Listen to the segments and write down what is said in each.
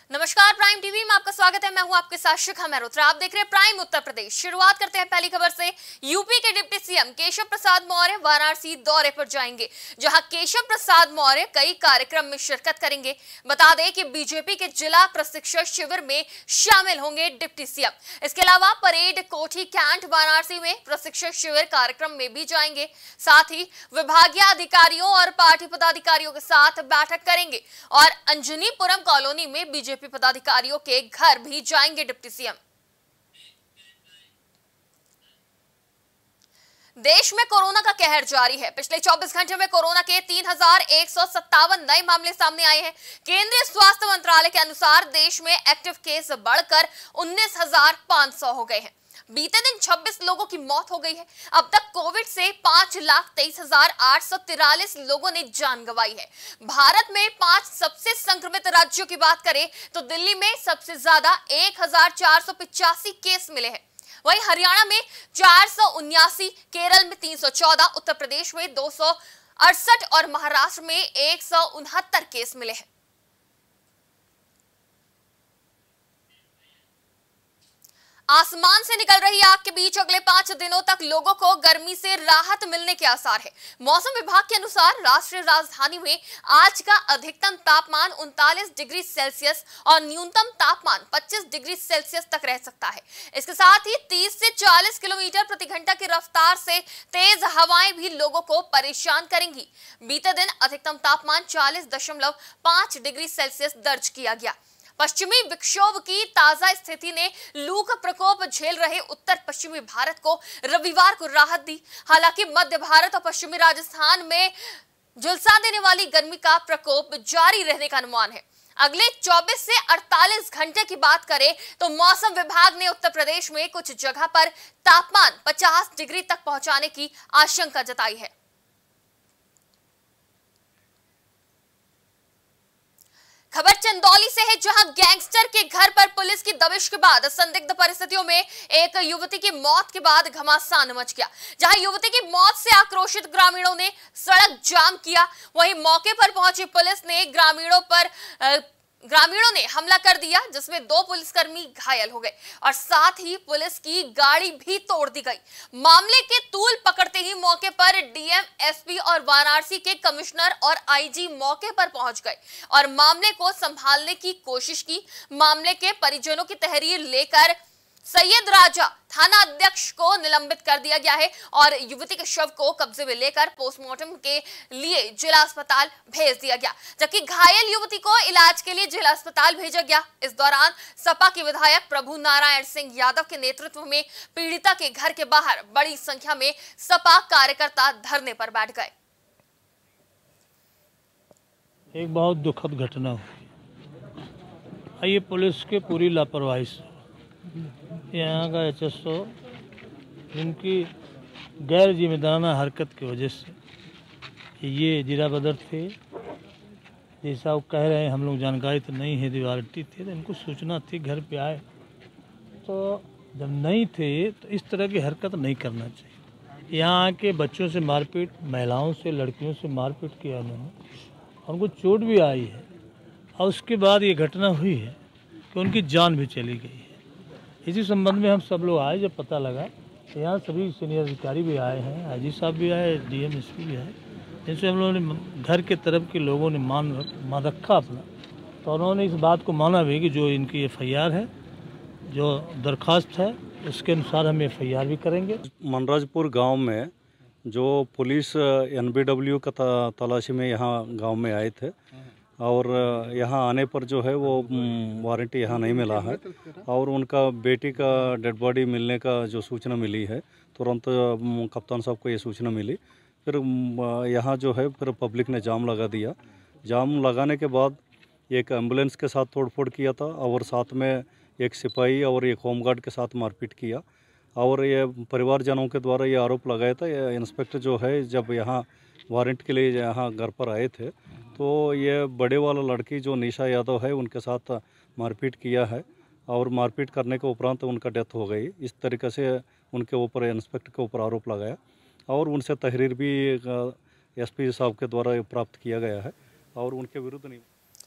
नमस्कार, prime TV में आपका स्वागत है। मैं हूं आपके साथ शिखा मेहरोत्रा। आप देख रहे हैं प्राइम उत्तर प्रदेश। शुरुआत करते हैं पहली खबर से। यूपी के डिप्टी सीएम केशव प्रसाद मौर्य वाराणसी दौरे पर जाएंगे, जहां केशव प्रसाद मौर्य कई कार्यक्रम में शिरकत करेंगे। बता दें कि बीजेपी के जिला प्रशिक्षण शिविर में शामिल होंगे डिप्टी सीएम। इसके अलावा परेड कोठी कैंट वाराणसी में प्रशिक्षण शिविर कार्यक्रम में भी जाएंगे। साथ ही विभागीय अधिकारियों और पार्टी पदाधिकारियों के साथ बैठक करेंगे और अंजनीपुरम कॉलोनी में बीजेपी पदाधिकारियों के घर भी जाएंगे डिप्टी सीएम। देश में कोरोना का कहर जारी है। पिछले 24 घंटे में कोरोना के 3,157 नए मामले सामने आए हैं। केंद्रीय स्वास्थ्य मंत्रालय के अनुसार देश में एक्टिव केस बढ़कर 19,500 हो गए हैं। बीते दिन 26 लोगों की मौत हो गई है। अब तक कोविड से 5,23,843 लोगों ने जान गंवाई है। भारत में 5 सबसे संक्रमित राज्यों की बात करें तो दिल्ली में सबसे ज्यादा 1,485 केस मिले हैं। वहीं हरियाणा में 479, केरल में 314, उत्तर प्रदेश में 268 और महाराष्ट्र में 169 केस मिले हैं। आसमान से निकल रही आग के बीच अगले 5 दिनों तक लोगों को गर्मी से राहत मिलने के आसार है। मौसम विभाग के अनुसार राष्ट्रीय राजधानी में आज का अधिकतम तापमान 39 डिग्री सेल्सियस और न्यूनतम तापमान 25 डिग्री सेल्सियस तक रह सकता है। इसके साथ ही 30 से 40 किलोमीटर प्रति घंटा की रफ्तार से तेज हवाएं भी लोगों को परेशान करेंगी। बीते दिन अधिकतम तापमान 40.5 डिग्री सेल्सियस दर्ज किया गया। पश्चिमी विक्षोभ की ताजा स्थिति ने लू का प्रकोप झेल रहे उत्तर पश्चिमी भारत को रविवार को राहत दी। हालांकि मध्य भारत और पश्चिमी राजस्थान में झुलसा देने वाली गर्मी का प्रकोप जारी रहने का अनुमान है। अगले 24 से 48 घंटे की बात करें तो मौसम विभाग ने उत्तर प्रदेश में कुछ जगह पर तापमान 50 डिग्री तक पहुंचाने की आशंका जताई है। खबर चंदौली से है, जहां गैंगस्टर के घर पर पुलिस की दबिश के बाद संदिग्ध परिस्थितियों में एक युवती की मौत के बाद घमासान मच गया। जहां युवती की मौत से आक्रोशित ग्रामीणों ने सड़क जाम किया, वहीं मौके पर पहुंची पुलिस ने ग्रामीणों ने हमला कर दिया, जिसमें 2 पुलिसकर्मी घायल हो गए और साथ ही पुलिस की गाड़ी भी तोड़ दी गई। मामले के तूल पकड़ते ही मौके पर डीएम, एसपी और वाराणसी के कमिश्नर और आईजी मौके पर पहुंच गए और मामले को संभालने की कोशिश की। मामले के परिजनों की तहरीर लेकर सैयद राजा थाना अध्यक्ष को निलंबित कर दिया गया है और युवती के शव को कब्जे में लेकर पोस्टमार्टम के लिए जिला अस्पताल भेज दिया गया, जबकि घायल युवती को इलाज के लिए जिला अस्पताल भेजा गया। इस दौरान सपा के विधायक प्रभु नारायण सिंह यादव के नेतृत्व में पीड़िता के घर के बाहर बड़ी संख्या में सपा कार्यकर्ता धरने पर बैठ गए। एक बहुत दुखद घटना हुई। ये पुलिस के पूरी लापरवाही से यहाँ का एचएसओ जिनकी गैर जिम्मेदाराना हरकत की वजह से ये जीरा बदर थे, जैसा वो कह रहे हैं, हम लोग जानकारी तो नहीं है, दिवारटी थे तो इनको सूचना थी, घर पे आए तो जब नहीं थे तो इस तरह की हरकत नहीं करना चाहिए। यहाँ आके बच्चों से मारपीट, महिलाओं से, लड़कियों से मारपीट किया उन्होंने, उनको चोट भी आई है और उसके बाद ये घटना हुई है कि उनकी जान भी चली गई है। इसी संबंध में हम सब लोग आए, जब पता लगा तो यहाँ सभी सीनियर अधिकारी भी आए हैं, आईजी साहब भी आए, डीएम, एसपी भी आए, जिनसे हम लोगों ने घर के तरफ के लोगों ने मान रखा अपना, तो उन्होंने इस बात को माना भी कि जो इनकी एफआईआर है, जो दरख्वास्त है, उसके अनुसार हम एफआईआर भी करेंगे। मनराजपुर गाँव में जो पुलिस एनबीडब्ल्यू का तलाशी में यहाँ गाँव में आए थे और यहाँ आने पर जो है वो वारंटी यहाँ नहीं मिला है और उनका बेटी का डेड बॉडी मिलने का जो सूचना मिली है, तुरंत कप्तान साहब को ये सूचना मिली। फिर यहाँ जो है फिर पब्लिक ने जाम लगा दिया। जाम लगाने के बाद एक एम्बुलेंस के साथ तोड़फोड़ किया था और साथ में एक सिपाही और एक होमगार्ड के साथ मारपीट किया और ये परिवारजनों के द्वारा ये आरोप लगाया था। ये इंस्पेक्टर जो है जब यहाँ वारंट के लिए यहाँ घर पर आए थे तो ये बड़े वाला लड़की जो निशा यादव है उनके साथ मारपीट किया है और मारपीट करने के उपरांत उनका डेथ हो गई। इस तरीके से उनके ऊपर इंस्पेक्टर के ऊपर आरोप लगाया और उनसे तहरीर भी एसपी साहब के द्वारा प्राप्त किया गया है और उनके विरुद्ध नहीं।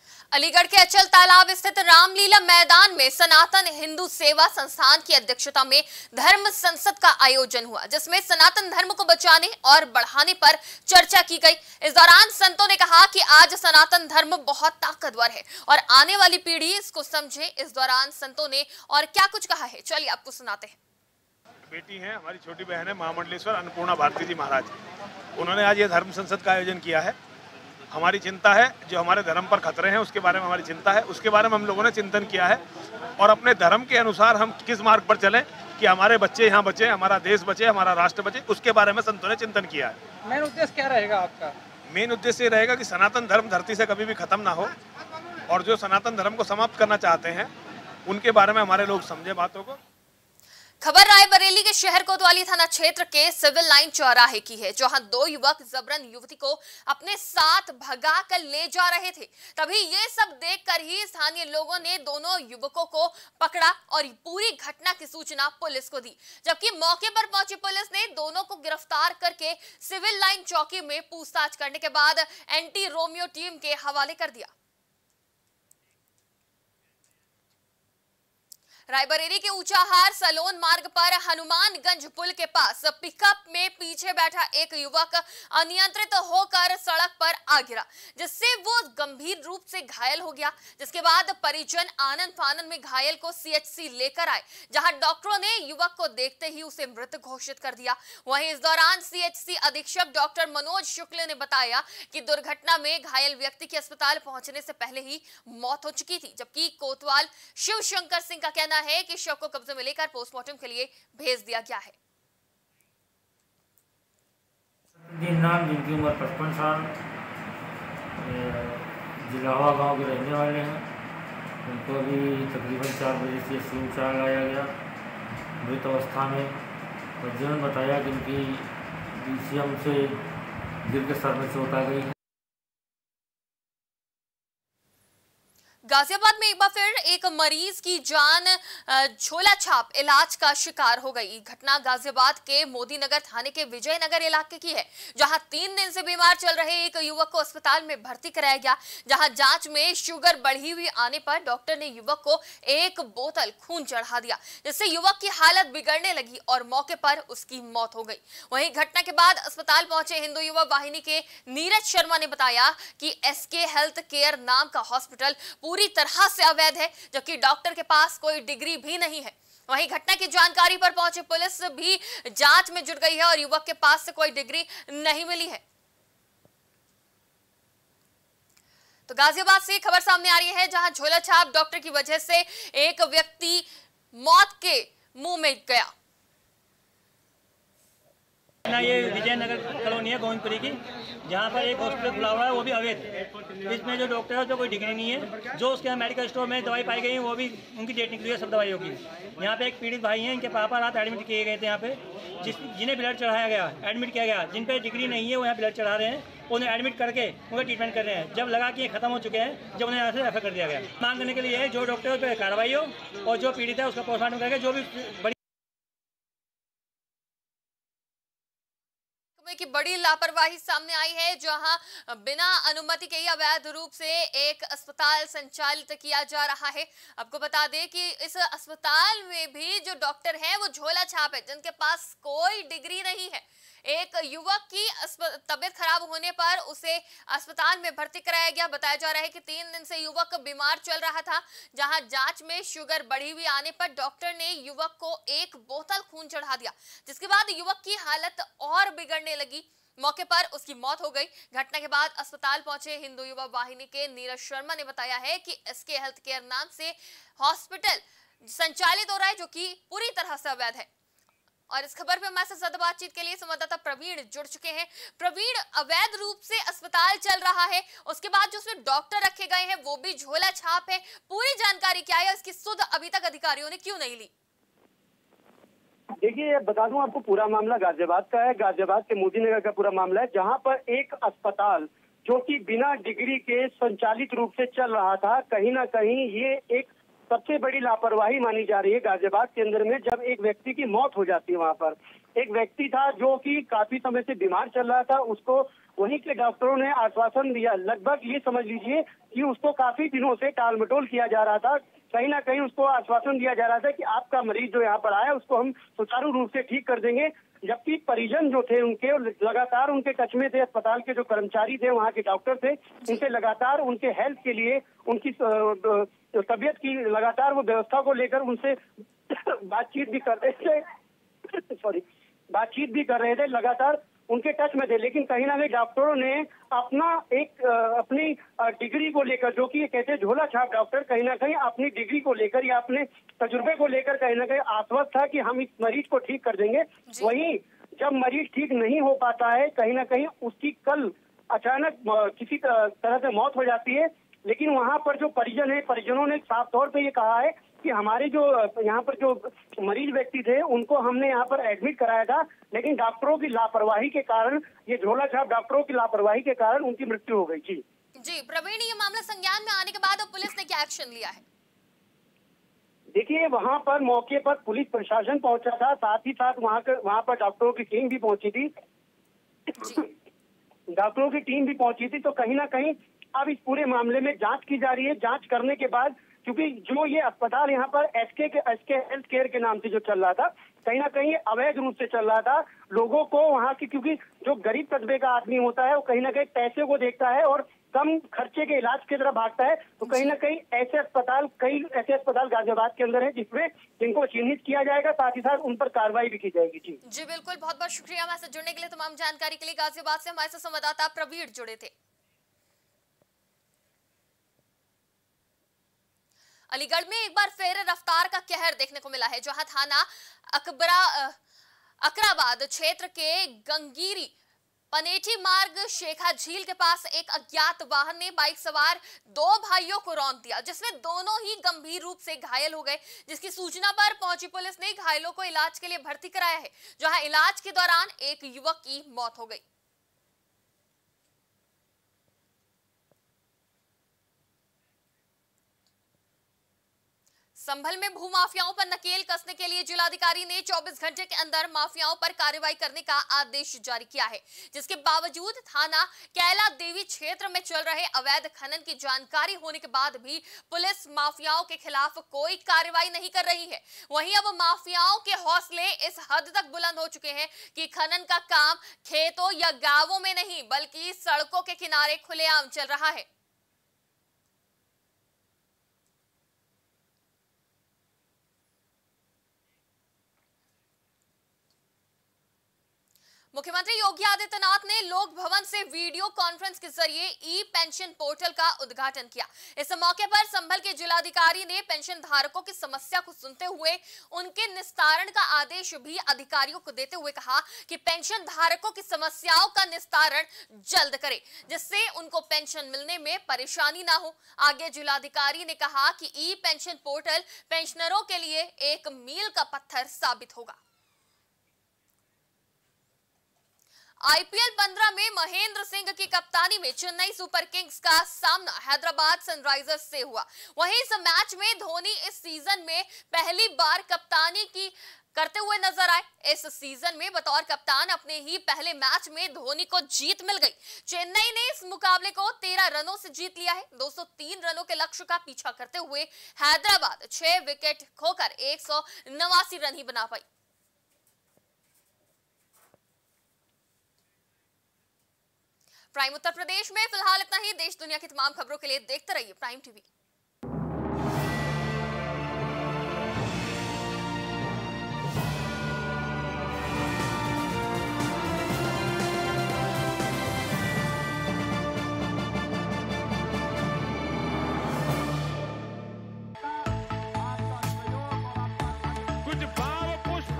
अलीगढ़ के अचल तालाब स्थित रामलीला मैदान में सनातन हिंदू सेवा संस्थान की अध्यक्षता में धर्म संसद का आयोजन हुआ, जिसमें सनातन धर्म को बचाने और बढ़ाने पर चर्चा की गई। इस दौरान संतों ने कहा कि आज सनातन धर्म बहुत ताकतवर है और आने वाली पीढ़ी इसको समझे। इस दौरान संतों ने और क्या कुछ कहा है, चलिए आपको सुनाते हैं। बेटी है, हमारी छोटी बहन है महामंडलेश्वर अन्नपूर्णा भारती जी महाराज, उन्होंने आज ये धर्म संसद का आयोजन किया है। हमारी चिंता है, जो हमारे धर्म पर खतरे हैं उसके बारे में हमारी चिंता है, उसके बारे में हम लोगों ने चिंतन किया है और अपने धर्म के अनुसार हम किस मार्ग पर चलें कि हमारे बच्चे यहाँ बचे, हमारा देश बचे, हमारा राष्ट्र बचे, उसके बारे में संतों ने चिंतन किया है। मेन उद्देश्य क्या रहेगा आपका? मेन उद्देश्य रहेगा कि सनातन धर्म धरती से कभी भी खत्म ना हो और जो सनातन धर्म को समाप्त करना चाहते हैं उनके बारे में हमारे लोग समझे बातों को। खबर रायबरेली के शहर कोतवाली थाना क्षेत्र के सिविल लाइन चौराहे की है, जहां दो युवक जबरन युवती को अपने साथ भगा कर ले जा रहे थे। तभी ये सब देखकर ही स्थानीय लोगों ने दोनों युवकों को पकड़ा और पूरी घटना की सूचना पुलिस को दी, जबकि मौके पर पहुंची पुलिस ने दोनों को गिरफ्तार करके सिविल लाइन चौकी में पूछताछ करने के बाद एंटी रोमियो टीम के हवाले कर दिया। रायबरेली के ऊंचाहार सलोन मार्ग पर हनुमानगंज पुल के पास पिकअप में पीछे बैठा एक युवक अनियंत्रित होकर सड़क पर आ गिरा, जिससे वो गंभीर रूप से घायल हो गया। जिसके बाद परिजन आनंद फानन में घायल को सीएचसी लेकर आए, जहां डॉक्टरों ने युवक को देखते ही उसे मृत घोषित कर दिया। वहीं इस दौरान सीएचसी अधीक्षक डॉक्टर मनोज शुक्ल ने बताया कि दुर्घटना में घायल व्यक्ति के अस्पताल पहुंचने से पहले ही मौत हो चुकी थी, जबकि कोतवाल शिव शंकर सिंह का कहना है कि शव को कब्जे में लेकर पोस्टमार्टम के लिए भेज दिया गया है। नाम जिनकी उम्र 55 साल, जिलावा गांव के रहने वाले हैं। उनको भी तकरीबन 4 बजे से सीएमसी लाया गया मृत अवस्था में, और जिन्होंने बताया कि इनकी बीसीएम से गिर के सर में चोट आ गई है। गाजियाबाद में एक बार फिर एक मरीज की जान झोला छाप इलाज का शिकार हो गई। घटना गाजियाबाद के मोदी नगर थाने के विजयनगर इलाके की है, जहां 3 दिन से बीमार चल रहे एक युवक को अस्पताल में भर्ती कराया गया, जहां जांच में शुगर बढ़ी हुई आने पर डॉक्टर ने युवक को 1 बोतल खून चढ़ा दिया, जिससे युवक की हालत बिगड़ने लगी और मौके पर उसकी मौत हो गई। वहीं घटना के बाद अस्पताल पहुंचे हिंदू युवा वाहिनी के नीरज शर्मा ने बताया कि एसके हेल्थ केयर नाम का हॉस्पिटल पूरी तरह से अवैध है, जबकि डॉक्टर के पास कोई डिग्री भी नहीं है। वहीं घटना की जानकारी पर पहुंचे पुलिस भी जांच में जुट गई है और युवक के पास से कोई डिग्री नहीं मिली है। तो गाजियाबाद से खबर सामने आ रही है, जहां झोला छाप डॉक्टर की वजह से एक व्यक्ति मौत के मुंह में गया। ये विजयनगर कॉलोनी है गोविंदपुरी की, जहाँ पर एक हॉस्पिटल खुला हुआ है, वो भी अवैध। इसमें जो डॉक्टर है जो कोई डिग्री नहीं है, जो उसके यहाँ मेडिकल स्टोर में दवाई पाई गई है वो भी उनकी डेट निकली है सब दवाइयों की। यहाँ पे एक पीड़ित भाई हैं, इनके पापा रात एडमिट किए गए थे यहाँ पे, जिन्हें ब्लड चढ़ाया गया, एडमिट किया गया। जिन पे डिग्री नहीं है वो यहाँ ब्लड चढ़ा रहे हैं, उन्हें एडमिट करके उनका ट्रीटमेंट कर रहे हैं। जब लगा कि ये खत्म हो चुके हैं, जब उन्हें यहाँ से रेफर कर दिया गया। मांग करने के लिए जो डॉक्टर पर कार्रवाई हो और जो पीड़ित है उसका पोस्टमार्टम करके जो भी की बड़ी लापरवाही सामने आई है, जहां बिना अनुमति के ही अवैध रूप से एक अस्पताल संचालित किया जा रहा है। आपको बता दें कि इस अस्पताल में भी जो डॉक्टर हैं वो झोला छाप है, जिनके पास कोई डिग्री नहीं है। एक युवक की तबीयत खराब होने पर उसे अस्पताल में भर्ती कराया गया। बताया जा रहा है कि 3 दिन से युवक बीमार चल रहा था, जहां जांच में शुगर बढ़ी हुई आने पर डॉक्टर ने युवक को 1 बोतल खून चढ़ा दिया, जिसके बाद युवक की हालत और बिगड़ने लगी। मौके पर उसकी मौत हो गई। घटना के बाद अस्पताल पहुंचे हिंदू युवा वाहिनी के नीरज शर्मा ने बताया है कि एसके हेल्थ केयर नाम से हॉस्पिटल संचालित हो रहा है, जो कि पूरी तरह से अवैध है। और इस खबर पे हमारे साथ ज्यादा बातचीत के लिए संवाददाता प्रवीण जुड़ चुके हैं। प्रवीण, अवैध रूप से अस्पताल चल रहा है, उसके बाद जो उसमें डॉक्टर रखे गए हैं वो भी झोला छाप है, पूरी जानकारी क्या है, इसकी सुध अभी तक अधिकारियों ने क्यों नहीं ली? देखिए, बता दूं आपको, पूरा मामला गाजियाबाद का है। गाजियाबाद के मोदी नगर का पूरा मामला है, जहां पर एक अस्पताल जो कि बिना डिग्री के संचालित रूप से चल रहा था, कहीं ना कहीं ये एक सबसे बड़ी लापरवाही मानी जा रही है गाजियाबाद के अंदर में। जब एक व्यक्ति की मौत हो जाती है, वहां पर एक व्यक्ति था जो कि काफी समय से बीमार चल रहा था, उसको वहीं के डॉक्टरों ने आश्वासन दिया, लगभग ये समझ लीजिए कि उसको काफी दिनों से टाल मटोल किया जा रहा था। कहीं ना कहीं उसको आश्वासन दिया जा रहा था कि आपका मरीज जो यहाँ पर आया उसको हम सुचारू रूप से ठीक कर देंगे, जबकि परिजन जो थे उनके लगातार उनके टच में थे। अस्पताल के जो कर्मचारी थे, वहाँ के डॉक्टर थे, उनसे लगातार उनके हेल्थ के लिए, उनकी तबीयत की लगातार वो व्यवस्था को लेकर उनसे बातचीत भी कर रहे थे, लगातार उनके टच में थे। लेकिन कहीं ना कहीं डॉक्टरों ने अपनी डिग्री को लेकर, जो कि कहते हैं झोला छाप डॉक्टर, कहीं ना कहीं अपनी डिग्री को लेकर या अपने तजुर्बे को लेकर कहीं ना कहीं आश्वस्त था कि हम इस मरीज को ठीक कर देंगे। वहीं जब मरीज ठीक नहीं हो पाता है, कहीं ना कहीं उसकी कल अचानक किसी तरह से मौत हो जाती है। लेकिन वहां पर जो परिजन है, परिजनों ने साफ तौर पे ये कहा है कि हमारे जो यहाँ पर जो मरीज व्यक्ति थे उनको हमने यहाँ पर एडमिट कराया था, लेकिन डॉक्टरों की लापरवाही के कारण, ये झोला छाप डॉक्टरों की लापरवाही के कारण उनकी मृत्यु हो गई। जी प्रवीण, ये मामला संज्ञान में आने के बाद पुलिस ने क्या एक्शन लिया है? देखिए, वहाँ पर मौके पर पुलिस प्रशासन पहुंचा था, साथ ही साथ वहाँ पर डॉक्टरों की टीम भी पहुंची थी। डॉक्टरों की टीम भी पहुंची थी। तो कहीं ना कहीं अब इस पूरे मामले में जांच की जा रही है। जांच करने के बाद, क्योंकि जो ये अस्पताल यहाँ पर एसके हेल्थ केयर के नाम से जो चल रहा था, कहीं ना कहीं अवैध रूप से चल रहा था। लोगों को वहाँ की, क्योंकि जो गरीब कस्बे का आदमी होता है वो कहीं ना कहीं पैसे को देखता है और कम खर्चे के इलाज की तरफ भागता है। तो कहीं ना कहीं कई ऐसे अस्पताल गाजियाबाद के अंदर है जिसमें जिनको चिन्हित किया जाएगा, साथ ही साथ उन पर कार्रवाई भी की जाएगी। जी बिल्कुल, बहुत बहुत शुक्रिया हमारे साथ जुड़ने के लिए। तमाम जानकारी के लिए गाजियाबाद से हमारे साथ संवाददाता प्रवीण जुड़े थे। अलीगढ़ में एक बार फिर रफ्तार का कहर देखने को मिला है, जहां थाना अकराबाद क्षेत्र के गंगीरी पनेठी मार्ग शेखा झील के पास एक अज्ञात वाहन ने बाइक सवार 2 भाइयों को रौंद दिया, जिसमें दोनों ही गंभीर रूप से घायल हो गए। जिसकी सूचना पर पहुंची पुलिस ने घायलों को इलाज के लिए भर्ती कराया है, जहां इलाज के दौरान एक युवक की मौत हो गई। संभल में भूमाफियाओं पर नकेल कसने के लिए जिलाधिकारी ने 24 घंटे के अंदर माफियाओं पर कार्रवाई करने का आदेश जारी किया है, जिसके बावजूद थाना कैला देवी क्षेत्र में चल रहे अवैध खनन की जानकारी होने के बाद भी पुलिस माफियाओं के खिलाफ कोई कार्रवाई नहीं कर रही है। वहीं अब माफियाओं के हौसले इस हद तक बुलंद हो चुके हैं कि खनन का काम खेतों या गांवों में नहीं बल्कि सड़कों के किनारे खुलेआम चल रहा है। मुख्यमंत्री योगी आदित्यनाथ ने लोक भवन से वीडियो कॉन्फ्रेंस के जरिए ई पेंशन पोर्टल का उद्घाटन किया। इस मौके पर संभल के जिलाधिकारी ने पेंशन धारकों की समस्या को सुनते हुए उनके निस्तारण का आदेश भी अधिकारियों को देते हुए कहा कि पेंशन धारकों की समस्याओं का निस्तारण जल्द करें, जिससे उनको पेंशन मिलने में परेशानी ना हो। आगे जिलाधिकारी ने कहा कि ई पेंशन पोर्टल पेंशनरों के लिए एक मील का पत्थर साबित होगा। आईपीएल 15 में महेंद्र सिंह की कप्तानी में चेन्नई सुपर किंग्स का सामना हैदराबाद सनराइजर्स से हुआ। वहीं इस मैच में धोनी इस सीजन में पहली बार कप्तानी की करते हुए नजर आए। इस सीजन में बतौर कप्तान अपने ही पहले मैच में धोनी को जीत मिल गई। चेन्नई ने इस मुकाबले को 13 रनों से जीत लिया है। 203 रनों के लक्ष्य का पीछा करते हुए हैदराबाद 6 विकेट खोकर 189 रन ही बना पाई। प्राइम उत्तर प्रदेश में फिलहाल इतना ही। देश दुनिया की तमाम खबरों के लिए देखते रहिए प्राइम टीवी। कुछ भाव पुष्प।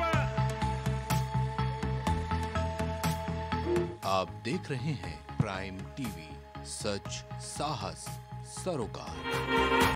आप देख रहे हैं प्राइम टीवी, सच साहस सरोकार।